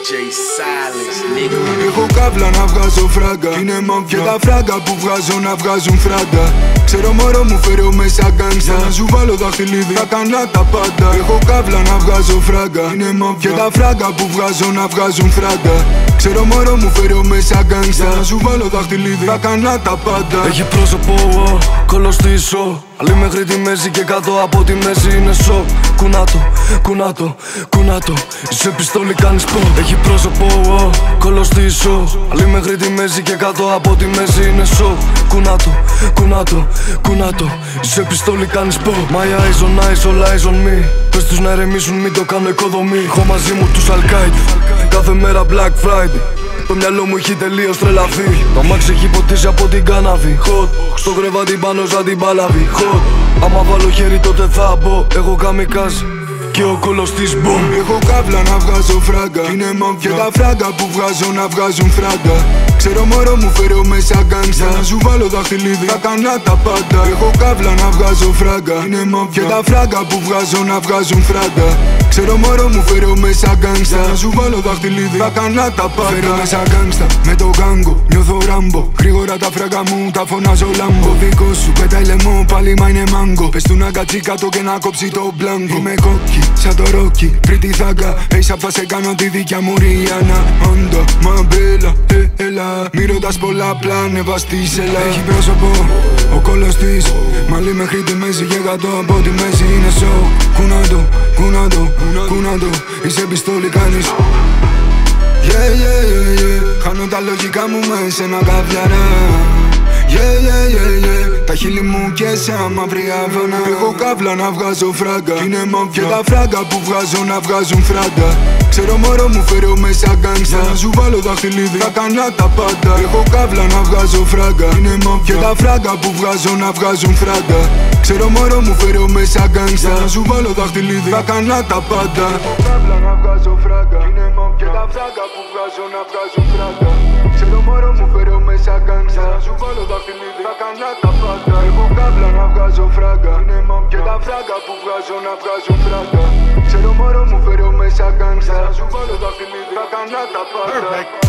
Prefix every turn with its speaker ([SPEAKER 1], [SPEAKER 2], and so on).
[SPEAKER 1] DJ Silence, nigga.
[SPEAKER 2] Έχω κάβλα να βγάζω φράγκα. Είναι μαύια και τα φράγκα που βγάζω να βγάζουν φράγκα. Ξέρω μωρό μου φέρω μέσα γκάγκστα. Να σου βάλω δαχτυλίδι, θα κάνα τα πάντα. Έχω κάβλα να βγάζω φράγκα. Είναι μαύια και τα φράγκα που βγάζω να βγάζουν φράγκα. Ξέρω μωρό μου φέρω μέσα γκάγκστα. Να σου βάλω δαχτυλίδι, θα κάνα τα πάντα.
[SPEAKER 3] Έχει πρόσωπο, κολοστήσω. Αλλή μέχρι τη μέση και κάτω από τη μέση είναι σοκ. Κουνάτο, κουνάτο, κουνάτο. Είσαι πιστόλι κάνεις πω. Έχει πρόσωπο, κολοστήσω. Αλλή μέχρι τη μέση και κάτω από τη μέση είναι σοκ. Κουνάτο, κουνάτο, κουνάτο. Είσαι πιστόλι κάνεις πω. My eyes on eyes, all eyes on me. Πες τους να ηρεμήσουν, μην το κάνω οικοδομή. Έχω μαζί μου τους Al-Qaeda. Κάθε μέρα Black Friday. Το μυαλό μου έχει τελείως τρελαθεί. Το αμάξι έχει ποτίσει από την κάναβη. Hot, στο κρεβάτι πάνω σαν την παλαβή. Hot, άμα βάλω χέρι τότε θα μπω. Έχω καμικάζι και ο κολοστής μπομ.
[SPEAKER 2] Έχω κάβλα να βγάζω φράγκα. Είναι μαύια και τα φράγκα που βγάζω να βγάζουν φράγκα. Ξέρω μωρό μου φέρω μέσα γκάγκστα. Να σου βάλω δαχτυλίδι, θα κάνα τα πάντα. Έχω κάβλα να βγάζω φράγκα. Είναι μαύια και τα φράγκα που βγάζω να βγάζουν φράγκα. Ξέρω μωρό μου φέρω μέσα γκάγκστα. Να σου βάλω δαχτυλίδι, θα κάνα τα πάντα. Φέρω μέσα γκάγκστα με το γκάγκο, νιώθω ράμπο. Γρήγορα τα φράγκα μου τα φωνάζω λάμπο. Δικό σου πετάει λαιμό, πάλι μα είναι μάγκο. Πες του να κάτσει κάτω και να κόψει το μπλάνκο. Είμαι κόκκι, σαν το ρόκι, πρίτη θάγκα. Έισα θα σε κάνω τη δικιά μου Ριάννα. Άντα, μα μπέλα, έλα. Μη ρωτάς πολλά, απλά ανέβα στη σελά. Έχει πρόσωπο, ο κολοστής. Μαλλί μέχρι τη μέση και κάτω από τη μέση είναι σοκ. Κουνάτο, κουνάτο, κουνάτο. Είσαι πιστόλι κάνεις. Yeah, yeah, yeah, yeah. Χάνω τα λογικά μου με σένα καβιαρά. Yeah, yeah, yeah, yeah. Τα χείλη μου και σαν μαύρη αβάνα. Έχω κάβλα να βγάζω φράγκα. Είναι μαύια και τα φράγκα που βγάζω να βγάζουν φράγκα. Ξέρω μωρό μου φέρω μέσα γκάγκστα. Να σου βάλω δαχτυλίδι, θα κάνα τα πάντα. Έχω κάβλα να βγάζω φράγκα. Είναι μαύια και τα φράγκα που βγάζω να βγάζουν φράγκα. Ξέρω μωρό μου φέρω μέσα γκάγκστα. Να σου βάλω δαχτυλίδι, θα κάνα τα πάντα. Έχω κάβλα να βγάζω φράγκα. Είναι μαύια και τα φράγκα που βγάζω να βγάζουν φράγκα. Ξέρω μωρό μου φέρω μέσα γκάγκστα. Να σου βάλω δαχτυλίδι, θα κάνα τα πάντα. Έχω κάβλα να βγάζω φράγκα. Είναι μαύια και τα φράγκα που βγάζω να βγάζουν φράγκα. Ξέρω μωρό μου φέρω μέσα γκάγκστα. Να σου βάλω δαχτυλίδι, θα κάνα τα πάντα.